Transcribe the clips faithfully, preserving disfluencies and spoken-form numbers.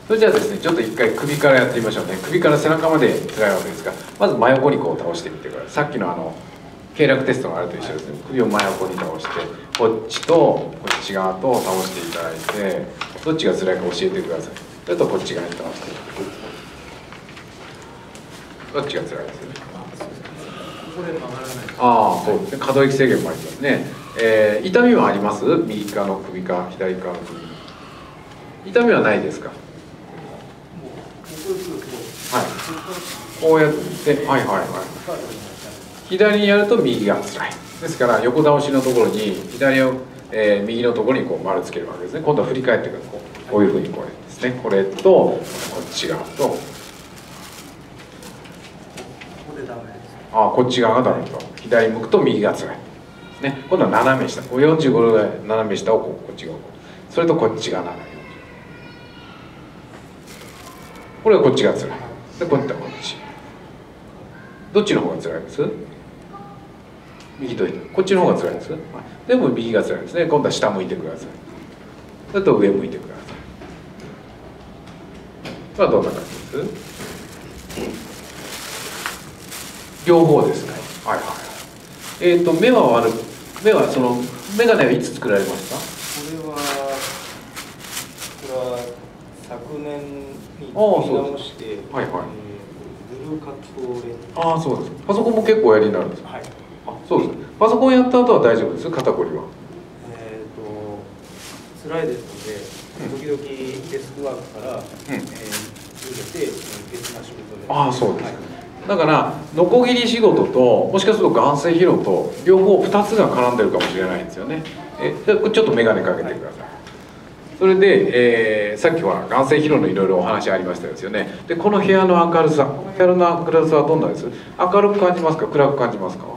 それじゃあですね、ちょっと一回首からやってみましょうね。首から背中まで辛いわけですから、まず真横にこう倒してみてください。さっきのあの経絡テストのあれと一緒ですね。首を真横に倒して、こっちとこっち側と倒していただいて、どっちが辛いか教えてください。それとこっち側に倒していただく。どっちが辛いですよね。 ここで曲がらない。 ああ、そうですね。可動域制限もありますね。えー、痛みはあります？右側の首か左側の首。痛みはないですか？はい。こうやって、はいはいはい。左にやると右が辛い。ですから横倒しのところに左を、えー、右のところにこう丸つけるわけですね。今度は振り返ってくるこうこういうふうにこれですね。これとこっち側と。ああ、こっち側がダメと。左向くと右が辛い。ね、今度は斜め下。こうよんじゅうごどぐらい斜め下をこうこっち側こう。それとこっちが斜め。これはこっちが辛い。で、こっちはこっち。どっちの方が辛いです？右と左。こっちの方が辛いです。でも右が辛いですね。今度は下向いてください。それと上向いてください。これはどんな感じです？両方ですね。はいはい。えっ、ー、と目は悪い。目はその眼鏡はいつ作られました？ これはこれは昨年に作り直して、 はいはい。 えー、ブルーカットレンズ。 ああ、そうです。パソコンも結構おやりになるんですか？はい。あ、そうです。パソコンやった後は大丈夫です。肩こりは。 えっ、ー、と辛いですので、時々デスクワークから、うん、えー、逃げて別な仕事で。 ああ、そうです。はい、だからノコギリ仕事ともしかすると眼性疲労と両方ふたつが絡んでるかもしれないんですよね。えちょっと眼鏡かけてください。それで、えー、さっきは眼性疲労のいろいろお話ありましたですよね。でこの部屋の明るさ、この部屋の明るさはどんなです？明るく感じますか？暗く感じますか？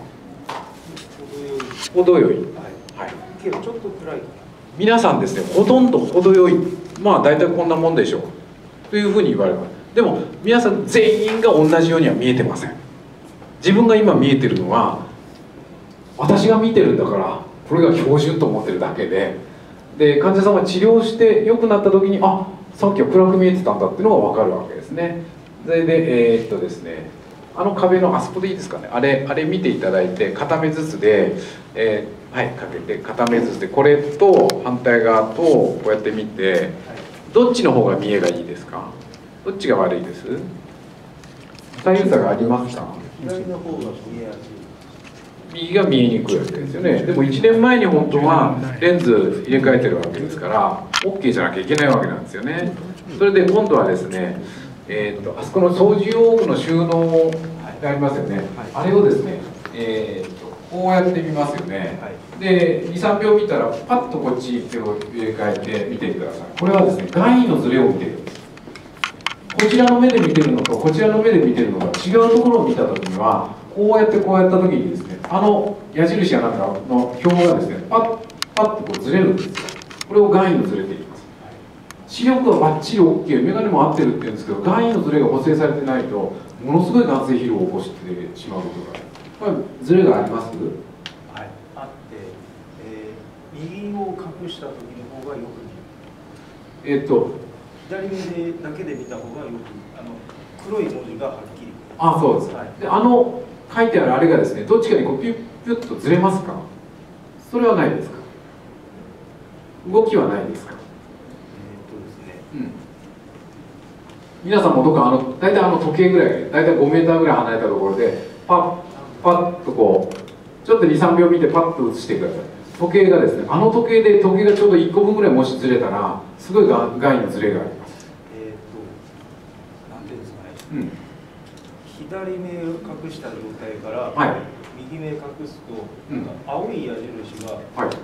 程よい。はい。 けどちょっと暗い。 皆さんですね、ほとんど程よい。まあ大体こんなもんでしょうというふうに言われます。でも皆さん全員が同じようには見えてません。自分が今見えてるのは私が見てるんだからこれが標準と思ってるだけで、で患者さんは治療して良くなった時にあ、さっきは暗く見えてたんだっていうのが分かるわけですね。それでえー、っとですねあの壁のあそこでいいですかね、あれあれ見ていただいて片目ずつで、えー、はいかけて片目ずつでこれと反対側とこうやって見てどっちの方が見えがいいですか？どっちが悪いです？左右差がありますか？ 左の方が見えやすい。 右が見えにくいわけですよね。でもいちねんまえに本当はレンズ入れ替えてるわけですから OK じゃなきゃいけないわけなんですよね。それで今度はですね、えー、とあそこの掃除用具の収納でありますよね、あれをですね、えー、とこうやってみますよね。でにさんびょう見たらパッとこっち手を入れ替えて見てください。これはですね眼位のズレを見てるんです。こちらの目で見てるのとこちらの目で見てるのが違うところを見た時にはこうやってこうやった時にですね、あの矢印やなんかの表がですねパッパッとこうずれるんですよ。これを眼位のずれていきます。視力はバッチリ OK、 眼鏡も合ってるって言うんですけど眼位のずれが補正されてないとものすごい眼性疲労を起こしてしまうことが、これずれがあります？ はい、あって、えー、右を隠した時の方がよく見える。 えっと左目でだけで見た方がよく、あの黒い文字がはっきり。 あ、そうです。はい、であの書いてあるあれがですね、どっちかにこうピュッピュッとずれますか？それはないですか？動きはないですか？えー、っとですね。うん。皆さんもどっかあの大体あの時計ぐらい、大体ごメーターぐらい離れたところでパッパッとこうちょっとにさんびょう見てパッと写してください。時計がですね、あの時計で時計がちょうどいっこぶんぐらいもしずれたらすごい眼位のずれがあります。 えー、っとなんていうんですかね。 うん。 左目を隠した状態から、はい、右目隠すと、うん、なんか青い矢印が大きく見える、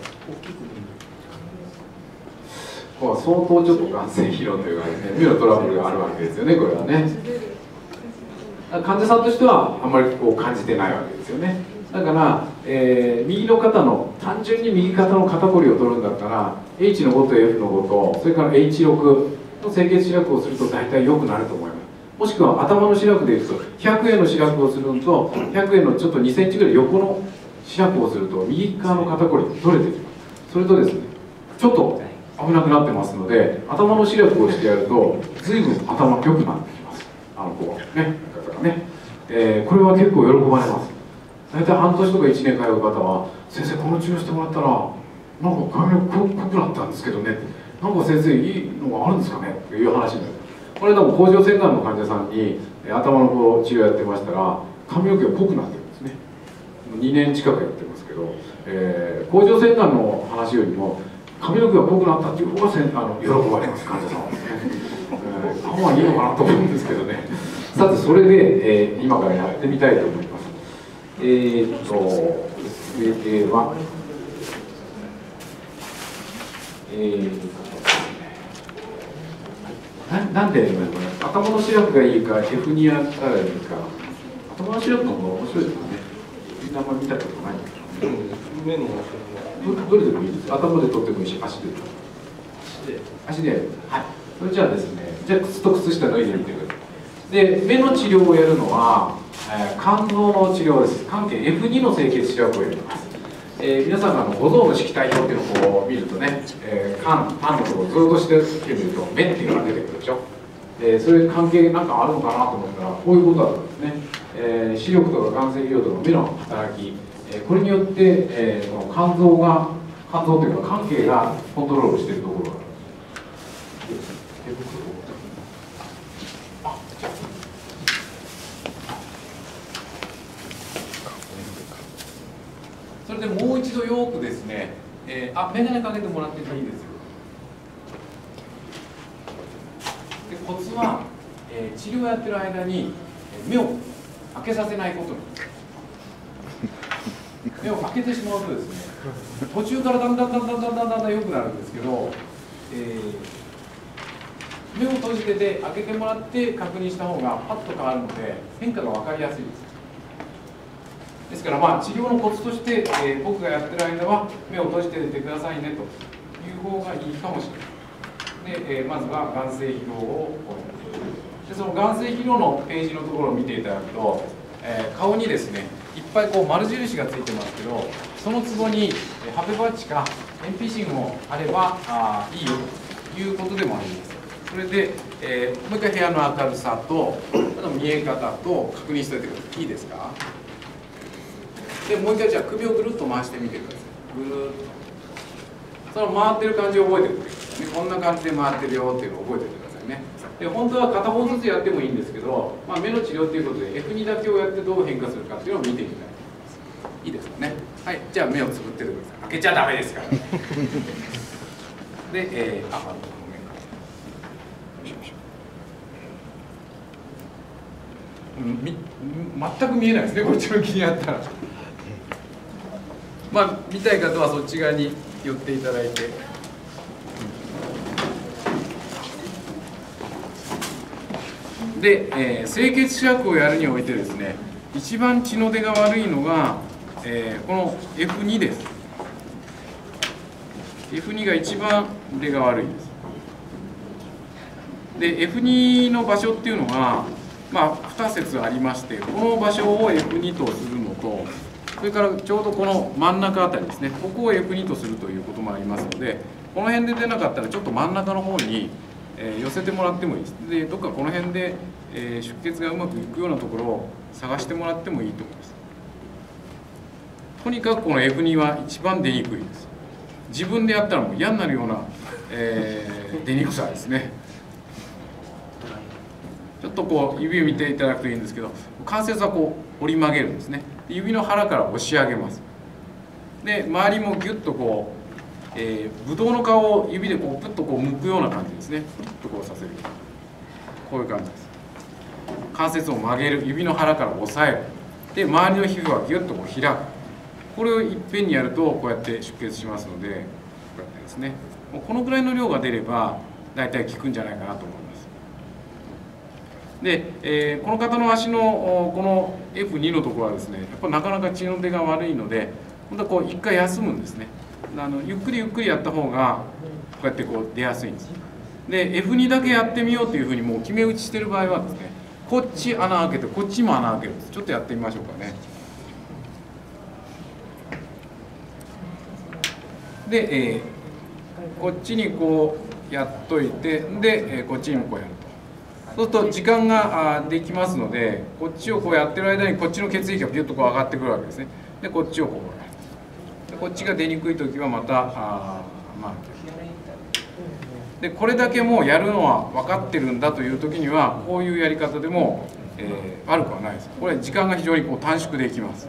はい、相当ちょっと眼性疲労というかですね、目のトラブルがあるわけですよね、これはね。患者さんとしてはあんまりこう感じてないわけですよね。だから、えー、右の肩の単純に右肩の肩こりを取るんだったら エイチ のごと エフ のごとそれから エイチろく の清潔視力をすると大体良くなると思います。もしくは頭の視力でいうとひゃくえんの視力をするのとひゃくえんのちょっとにセンチぐらい横の視力をすると右側の肩こり取れてきます。それとですねちょっと危なくなってますので、頭の視力をしてやると随分頭良くなってきます、あの子はね、方がね、えー、これは結構喜ばれます。大体半年とかいちねん通う方は「先生この治療してもらったらなんか髪の毛濃くなったんですけどね」なんか先生いいのがあるんですかねっていう話になる。これでも甲状腺がんの患者さんに頭のこう治療やってましたら髪の毛が濃くなってるんですね。にねん近くやってますけど、えー、甲状腺がんの話よりも髪の毛が濃くなったっていう方がせんあの喜ばれます、患者さんはですね。えー、顔はいいのかなと思うんですけどね。さてそれで、えー、今からやってみたいと思います。えー、っとそれではえーな, なんで頭の視力がいいか エフに やったらいいか。頭の視力の方が面白いですよね。みんなあんまり見たことないんですけど、ね、 目のど, どれでもいいです。頭で撮ってもいいし、足で足で足ではい。それじゃあですね、じゃあ靴と靴下脱いでみてください。で目の治療をやるのは、えー、肝臓の治療です。関係 エフに の清潔治療をやります。えー、皆さんがあの五臓の色体表っていうのをこう見るとね、えー、肝、肝のところをずっとしてみると目っていうのが出てくるでしょ。えー、そういう関係なんかあるのかなと思ったらこういうことだったんですね。えー、視力とか眼性疲労とか目の働き、えー、これによって、えー、この肝臓が肝臓というか関係がコントロールしているところがある。それでもう一度よくですね、えー、あ、眼鏡かけてもらってもいいですよ。でコツは、えー、治療をやってる間に目を開けさせないことなんです。目を開けてしまうとですね、途中からだんだんだんだんだんだんだんだんだん良くなるんですけど、えー、目を閉じてて開けてもらって確認した方がパッと変わるので変化が分かりやすいです。ですからまあ治療のコツとして、えー、僕がやってる間は目を閉じていてくださいねという方がいいかもしれない。で、えー、まずは眼性疲労をでその眼性疲労のページのところを見ていただくと、えー、顔にですねいっぱいこう丸印がついてますけど、そのツボにハペバッチかエンピシンもあればあいいよということでもあります。それで、えー、もう一回部屋の明るさとあと見え方と確認しておいてください。いいですか？でもう一回じゃあ首をぐるっと回してみてください。ぐるっとその回ってる感じを覚えておいてくださいね。こんな感じで回ってるよっていうのを覚えておいてくださいね。で本当は片方ずつやってもいいんですけど、まあ、目の治療っていうことで エフに だけをやってどう変化するかっていうのを見てみたいと思います。いいですかね。はい、じゃあ目をつぶっててください。開けちゃダメですから、ね、で、えー、あ、ごめんみ全く見えないですね、こっちの気にあったら。まあ見たい方はそっち側に寄っていただいて。で、えー、清潔試薬をやるにおいてですね、一番血の出が悪いのが、えー、この エフに です。エフに が一番出が悪いです。で エフに の場所っていうのがまあに説ありまして、この場所を エフに とするのと、それからちょうどこの真ん中あたりですね、ここを エフに とするということもありますので、この辺で出なかったらちょっと真ん中の方に、えー、寄せてもらってもいいです。でどっかこの辺で、えー、出血がうまくいくようなところを探してもらってもいいと思います。とにかくこの エフに は一番出にくいです。自分でやったらもう嫌になるような、えー、出にくさですね。ちょっとこう指を見ていただくといいんですけど、関節はこう折り曲げるんですね。指の腹から押し上げます。で周りもギュッとこう、えー、ブドウの皮を指でこうプッとこう剥くような感じですね。プッとこうさせる。こういう感じです。関節を曲げる、指の腹から押さえる。で周りの皮膚はギュッとこう開く。これをいっぺんにやるとこうやって出血しますので、こうやってですね、もうこのぐらいの量が出れば大体効くんじゃないかなと思います。で、えー、この方の足のこの エフに のところはですね、やっぱなかなか血の出が悪いので、本当はこう一回休むんですね。あのゆっくりゆっくりやった方がこうやってこう出やすいんです。で エフに だけやってみようというふうにもう決め打ちしてる場合はですね、こっち穴開けてこっちも穴開けるんです。ちょっとやってみましょうかね。で、えー、 こっちにこうやっといて、でこっちにもこうやると。そうすると時間ができますので、こっちをこうやってる間にこっちの血液がビュッとこう上がってくるわけですね。でこっちをこうやる。でこっちが出にくい時はまたあまあでこれだけもうやるのは分かってるんだという時にはこういうやり方でも、えー、悪くはないです。これ時間が非常にこう短縮できます。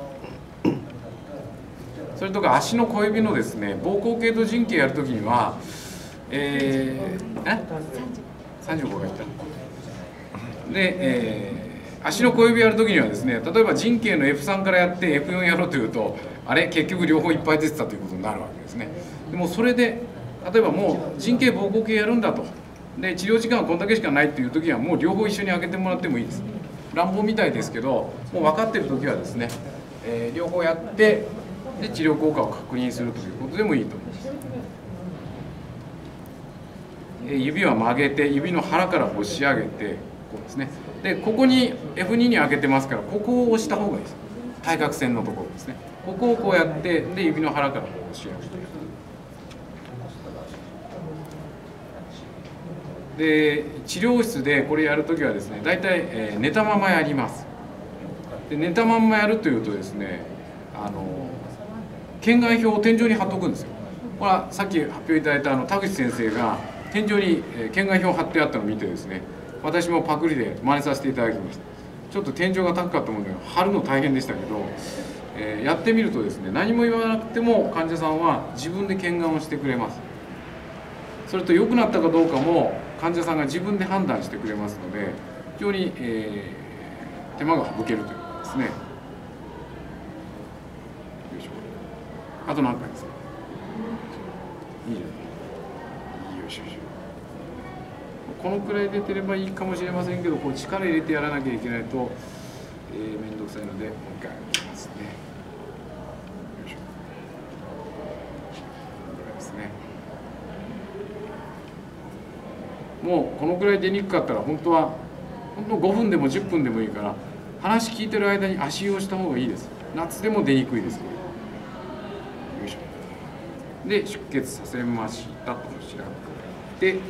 それとか足の小指のですね膀胱系と腎系やるときには、えー、えさんじゅうごがいったで、えー、足の小指やるときにはですね例えば腎系の エフスリー からやって エフフォー やろうというとあれ結局両方いっぱい出てたということになるわけですね。でもそれで例えばもう腎系膀胱系やるんだとで治療時間はこんだけしかないっていう時はもう両方一緒に開けてもらってもいいです。乱暴みたいですけどもう分かってる時はですね、えー、両方やってで治療効果を確認するということでもいいと思います。えー、指は曲げて指の腹から押し上げてこうですね。でここに エフツー に開けてますからここを押した方がいいです。対角線のところですね。ここをこうやってで指の腹からこう押し上げて。で治療室でこれやるときはですね大体、えー、寝たままやります。で寝たまんまやるというとですねあの見眼表を天井に貼っとくんですよ。これはさっき発表いただいたあの田口先生が天井に、えー、見眼表を貼ってあったのを見てですね私もパクリで真似させていただきました。ちょっと天井が高かったもので貼るの大変でしたけど、えー、やってみるとですね何も言わなくても患者さんは自分で見眼をしてくれます。それと良くなったかどうかも患者さんが自分で判断してくれますので非常に、えー、手間が省けるということですね。よいしょ。あと何回ですか。いいですね。よいしょよいしょ。このくらい出てればいいかもしれませんけどこう力入れてやらなきゃいけないと、えー、面倒くさいのでもう一回やりますね。よいしょ。このくらいですね。もうこのくらい出にくかったら本当は本当ごふんでもじゅっぷんでもいいから話聞いてる間に足湯をした方がいいです。夏でも出にくいです。よいしょ。で出血させましたと調べて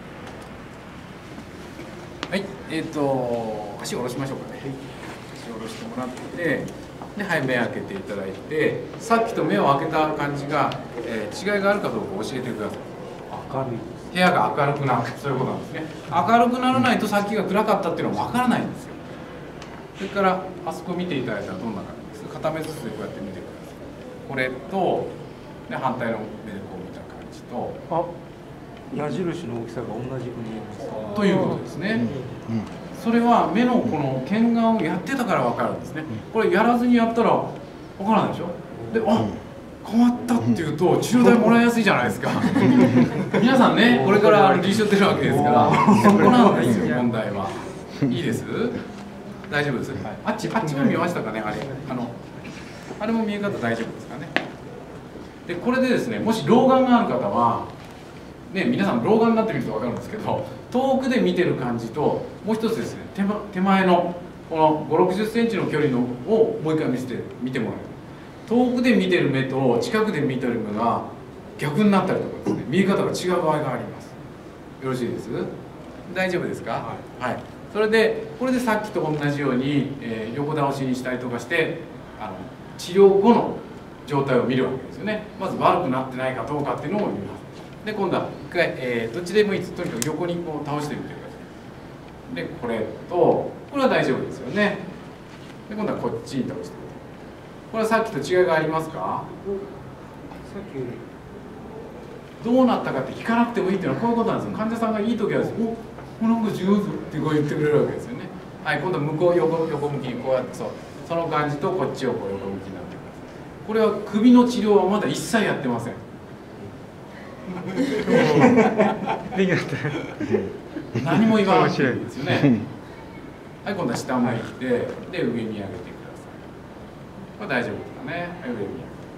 はいえっ、ー、と足を下ろしましょうかね。足を下ろしてもらってではい目開けていただいてさっきと目を開けた感じが、えー、違いがあるかどうか教えてください。 明るい部屋が明るくなるそういうことなんですね。明るくならないとさっきが暗かったっていうのは分からないんですよ。それからあそこ見ていただいたらどんな感じですか。片目ずつでこうやって見てください。これとで反対の目でこう見た感じとあ矢印の大きさが同じく見えますということですね。うんうん、それは目のこの見眼をやってたから分かるんですね。これやらずにやったら分からないでしょ。であ変わったっていうと治療代もらいやすいじゃないですか。皆さんねこれから臨床出るわけですからそこなんですよ問題は。いいです大丈夫です、はい、あっちあっちも見ましたかね。あれあのあれも見え方大丈夫ですかね。でこれでですねもし老眼がある方はね皆さん老眼になってみると分かるんですけど遠くで見てる感じともう一つですね 手, 手前のこのごじゅうろくじゅっセンチの距離のをもう一回見せて見てもらう。遠くで見てる目と近くで見てる目が逆になったりとかですね見え方が違う場合があります。よろしいです大丈夫ですか。はい、はい、それでこれでさっきと同じように、えー、横倒しにしたりとかしてあの治療後の状態を見るわけですよね。まず悪くなってないかどうかっていうのを見ます。で今度は一回、えー、どっちでもいいです。とにかく横にこう倒してみてください。でこれとこれは大丈夫ですよね。で今度はこっちに倒して。これはさっきと違いがありますか。さっきよりどうなったかって聞かなくてもいいっていうのはこういうことなんですよ。患者さんがいい時はですねおなんか違うぞってこう言ってくれるわけですよね。はい今度は向こう 横, 横向きにこうやってそうその感じとこっちをこう横向きになってください。これは首の治療はまだ一切やってません。何も言わなくていいですよね。はい今度は下向いてで上見上げてこれ大丈夫ですかね。はい、上に。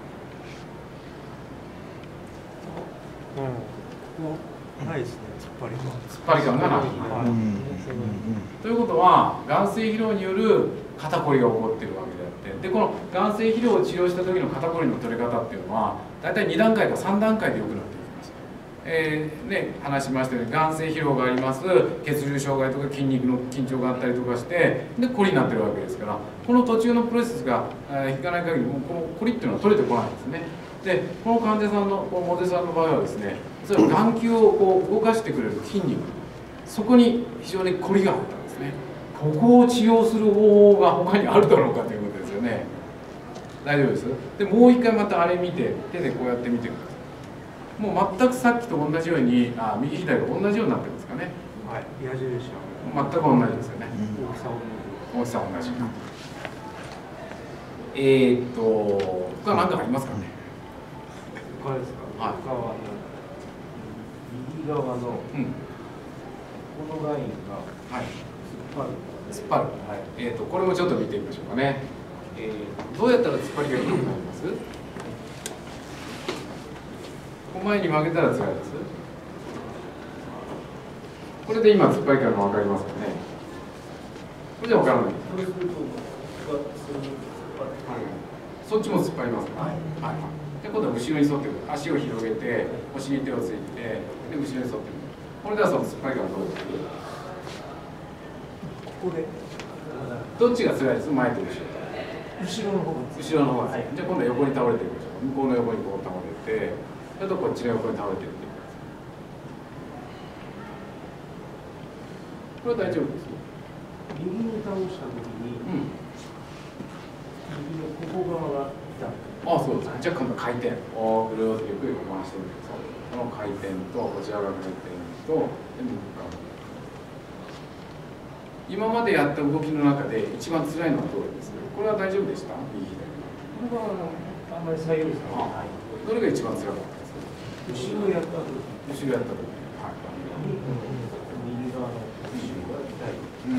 うん、ないですね。突っ張り感。 突っ張り感がない。ということは、眼性疲労による肩こりが起こっているわけであって、でこの眼性疲労を治療した時の肩こりの取れ方っていうのは、大体に段階かさん段階で良くなっていきます。 えーね、話しましたように眼性疲労があります、血流障害とか筋肉の緊張があったりとかしてでコリになってるわけですから、この途中のプロセスが、えー、引かない限りもうこのコリっていうのは取れてこないんですね。でこの患者さんのこのモデさんの場合はですね、それは眼球をこう動かしてくれる筋肉、そこに非常にコリがあったんですね。ここを治療する方法が他にあるだろうかということですよね。大丈夫です。でもう一回またあれ見て手でこうやって見てください。もう全くさっきと同じように、あ、右左が同じようになってますかね。 はい、矢印は全く同じですよね。 大きさ同大きさ同じ。えーっと、他何かありますかね。 じ。他ですか。 はい他は右側のこうん。 のラインがはい。 突っ張る。 突っ張る。はい。えーっと、これもちょっと見てみましょうかね。えー、どうやったら突っ張りが良くなります？前に曲げたら辛いです。これで今突っ張り感が分かりますかね。これじゃ分からない。 これするとそっちも突っ張りますか。はい。はい。で今度は後ろに沿ってくる。足を広げて、腰に手をついて、で後ろに沿ってくる。これではその突っ張り感どうです？ ここでどっちが辛いです？前と後ろ。 後ろの方が後ろの方が、はい、じゃあ今度は横に倒れていきましょう。向こうの横にこう倒れて、あとこっちの横に倒れていってください。これは大丈夫です。 右に倒したときに、うん、右のここ側が痛む。 ああ、そうです。じゃあ今度は回転。おー、ぐるーっとゆっくり回してみてください。この回転とこちら側の回転とで右側。今までやった動きの中で一番辛いのはどれですか？これは大丈夫でした？右左。 これはあんまり左右差がない。 どれが一番辛かったですか？ 後ろやったとき。 後ろやったとき。はい。 右側の後ろが痛い。 うん。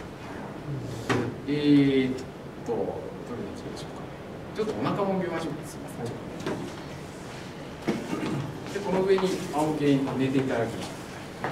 えーっと、どれにしましょうか。ちょっとお腹も見ましょうか。すみません。で、この上に仰向けに寝ていただきます。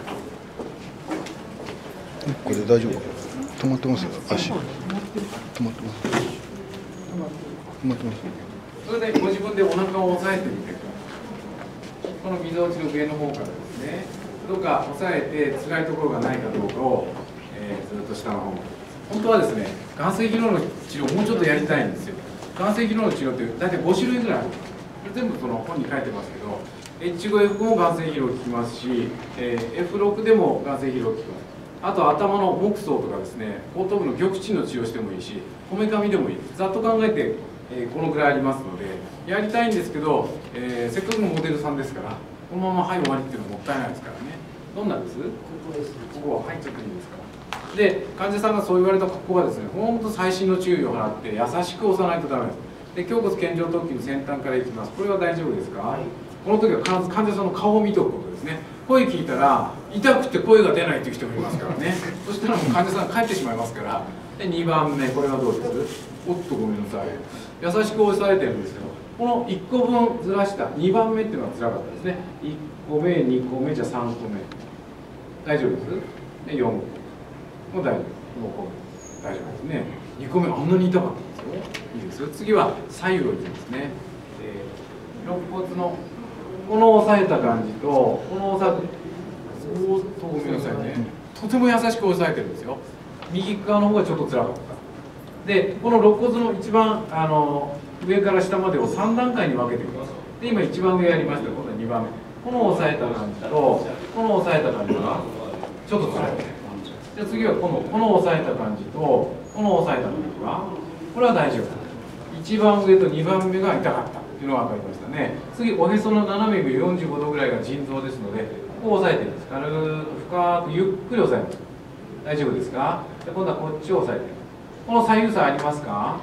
これで大丈夫か。止まってますよ。足。止まってます。止まってます。 それでご自分でお腹を押さえてみてください。このみぞおちの上の方からですね、どうか押さえて辛いところがないかどうかを、えー、ずっと下の方まで。本当はですね、眼性疲労の治療をもうちょっとやりたいんですよ。眼性疲労の治療って大体ご種類ぐらいある。これ全部その本に書いてますけど、エイチごエフご も眼性疲労効きますし、えー、エフろく でも眼性疲労効きます。あと頭の木層とかですね、後頭部の玉沈の治療してもいいし、こめかみでもいい。ざっと考えて、えー、このぐらいありますので、やりたいんですけど、えー、せっかくのモデルさんですから、このままはい終わりっていうのはもったいないですからね。どんなです？ここです。 ここははいちょっといいですか。で、患者さんがそう言われたここはですね、本当細心の注意を払って優しく押さないとダメです。で、胸骨健常突起の先端からいきます。これは大丈夫ですか？はい、この時は必ず患者さんの顔を見ておくことですね。声聞いたら痛くて声が出ないという人もいますからね。そしたらもう患者さん帰ってしまいますから。でにばんめ、これはどうです？おっとごめんなさい。優しく押さえてるんですけど、このいっこぶんずらしたにばんめっていうのは辛かったですね。いっこめ、にこめ、じゃあさんこめ。大丈夫です？でよんこもう大丈夫。もうこう大丈夫ですね。にこめあんなに痛かったんですよ。いいですよ。次は左右をいきますね。えー、肋骨のこの押さえた感じとこの押さえおーっとごめんなさいね。とても優しく押さえてるんですよ。右側の方がちょっと辛かった。でこの肋骨の一番あの上から下までをさんだんかいに分けていきます。で今一番上やりました。今度はにばんめ。この押さえた感じとこの押さえた感じがちょっと辛い。で次はこのこの押さえた感じとこの押さえた感じがこれは大丈夫。一番上とにばんめが痛かったというのが分かりましたね。次おへその斜め上よんじゅうごどぐらいが腎臓ですので、ここを押さえてるんです。軽く深くゆっくり押さえます。大丈夫ですか？で今度はこっちを押さえてる。この左右差ありますか？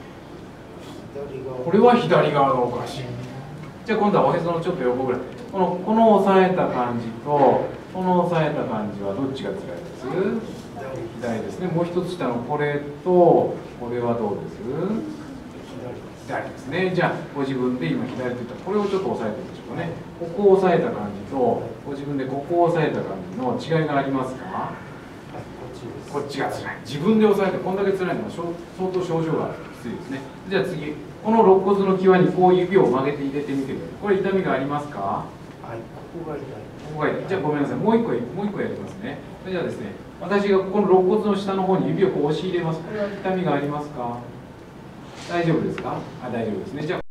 これは左側がおかしい。じゃあ今度はおへそのちょっと横ぐらい。このこの押さえた感じとこの押さえた感じはどっちが辛いです？左ですね。もう一つ下のこれとこれはどうです？左ですね。じゃあご自分で今左と言ったらこれをちょっと押さえてみましょうかね。ここを押さえた感じとご自分でここを押さえた感じの違いがありますか？こっちが辛い。自分で押さえてこんだけ辛いのは相当症状がきついですね。じゃあ次この肋骨の際にこう指を曲げて入れてみてください。これ痛みがありますか？ はい、ここが痛い。 ここが痛い。じゃあごめんなさい、もう一個もう一個やりますね。それじゃあですね、私がここの肋骨の下の方に指をこう押し入れます。これは痛みがありますか？大丈夫ですか？あ、大丈夫ですね。じゃあ